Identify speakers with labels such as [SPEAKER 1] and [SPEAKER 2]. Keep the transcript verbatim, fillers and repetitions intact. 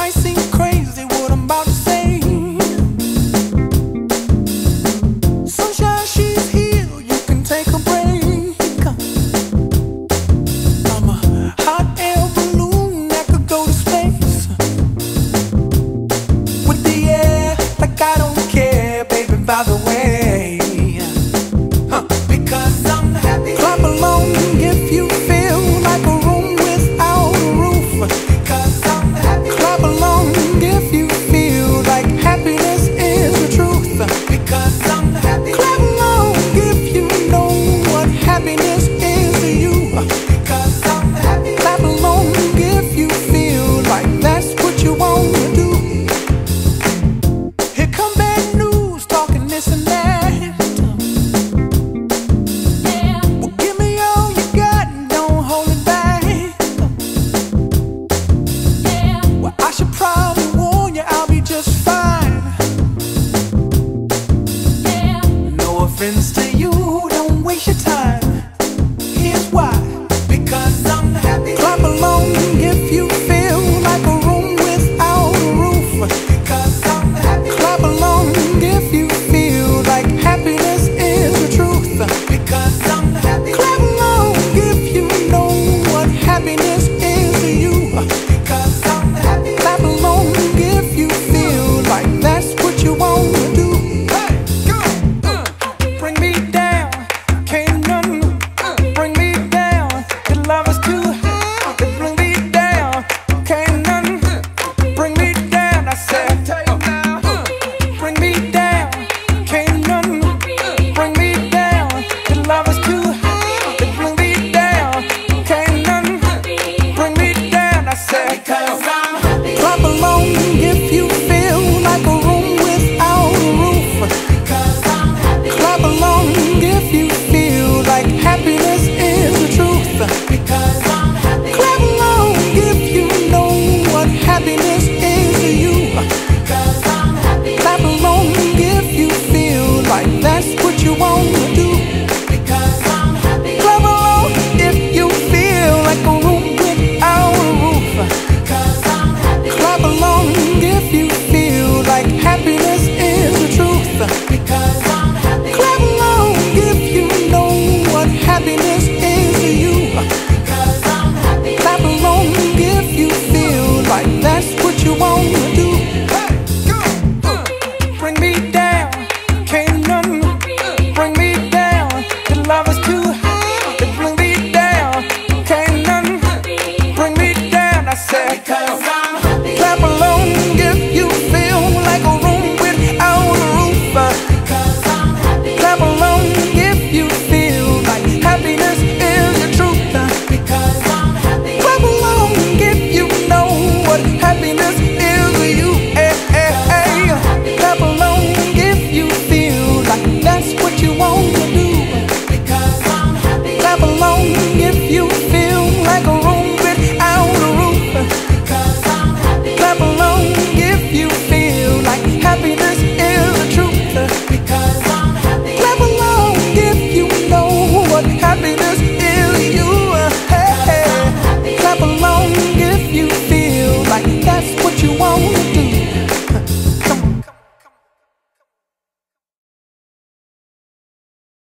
[SPEAKER 1] might seem crazy what I'm about to say. Sunshine, she's here, you can take a break. I'm a hot air balloon that could go to space with the air, like I don't care, baby, by the way. Huh. Because I'm happy. Clap along if you feel like a room without a roof. Because I'm happy. Clap along if you feel like happiness is the truth. Because I'm happy. Clap along if you know what happiness is to you. Because I'm happy. Clap along if you feel like that's what you want to do. Here come bad news, talking this and that. Well, give me all you got and don't hold it back. Well, I should probably warn you, I'll be just fine. No offense to